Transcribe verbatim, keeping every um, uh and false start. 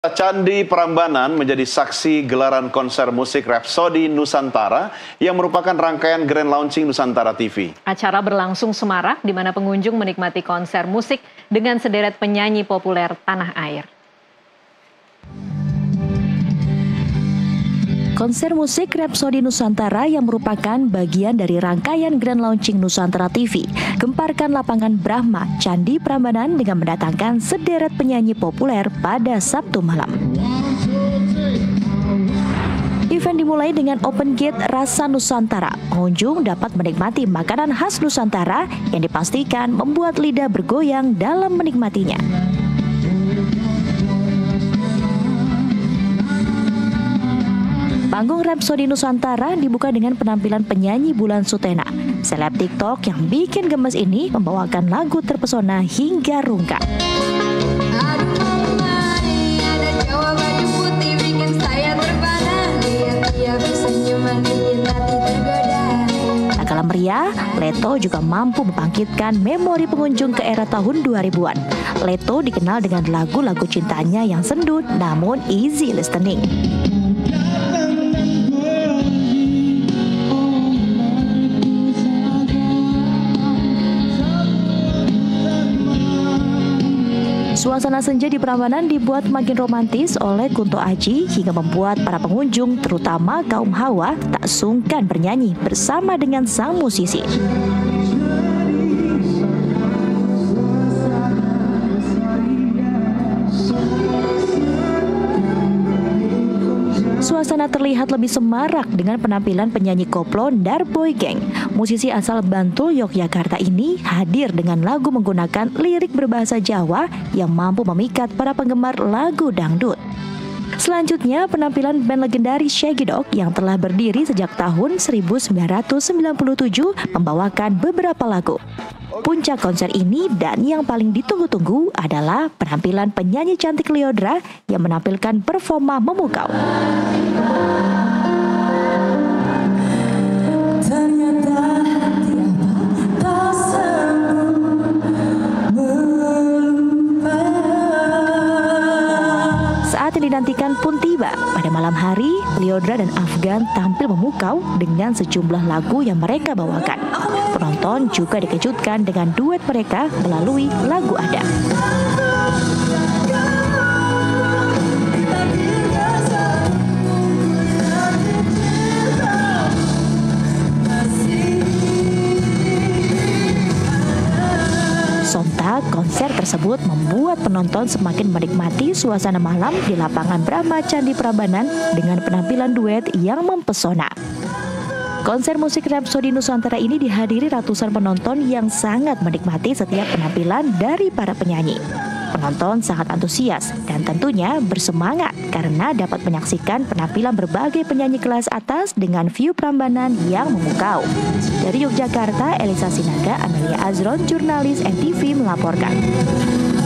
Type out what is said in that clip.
Candi Prambanan menjadi saksi gelaran konser musik Rhapsody Nusantara yang merupakan rangkaian grand launching Nusantara T V. Acara berlangsung semarak di mana pengunjung menikmati konser musik dengan sederet penyanyi populer tanah air. Konser musik Rhapsody Nusantara yang merupakan bagian dari rangkaian Grand Launching Nusantara T V gemparkan lapangan Brahma Candi Prambanan dengan mendatangkan sederet penyanyi populer pada Sabtu malam. Event dimulai dengan open gate Rasa Nusantara. Pengunjung dapat menikmati makanan khas Nusantara yang dipastikan membuat lidah bergoyang dalam menikmatinya. Panggung Rhapsody Nusantara dibuka dengan penampilan penyanyi Bulan Sutena. Seleb TikTok yang bikin gemes ini membawakan lagu terpesona hingga rungkak. Tak kalah meriah, Leto juga mampu membangkitkan memori pengunjung ke era tahun dua ribuan. Leto dikenal dengan lagu-lagu cintanya yang sendu namun easy listening. Suasana senja di Prambanan dibuat makin romantis oleh Kunto Aji hingga membuat para pengunjung, terutama kaum hawa, tak sungkan bernyanyi bersama dengan sang musisi. Suasana terlihat lebih semarak dengan penampilan penyanyi koplo Darboy Gang. Musisi asal Bantul, Yogyakarta ini hadir dengan lagu menggunakan lirik berbahasa Jawa yang mampu memikat para penggemar lagu dangdut. Selanjutnya, penampilan band legendaris Shaggy Dog yang telah berdiri sejak tahun seribu sembilan ratus sembilan puluh tujuh membawakan beberapa lagu. Puncak konser ini dan yang paling ditunggu-tunggu adalah penampilan penyanyi cantik Lyodra yang menampilkan performa memukau. Saat yang dinantikan pun tiba. Pada malam hari, Lyodra dan Afgan tampil memukau dengan sejumlah lagu yang mereka bawakan. Penonton juga dikejutkan dengan duet mereka melalui lagu adat. Sontak, konser tersebut membuat penonton semakin menikmati suasana malam di lapangan Brahma Candi Prambanan dengan penampilan duet yang mempesona. Konser musik Rhapsody Nusantara ini dihadiri ratusan penonton yang sangat menikmati setiap penampilan dari para penyanyi. Penonton sangat antusias dan tentunya bersemangat karena dapat menyaksikan penampilan berbagai penyanyi kelas atas dengan view Prambanan yang memukau. Dari Yogyakarta, Elisa Sinaga, Amelia Azron, jurnalis N T V melaporkan.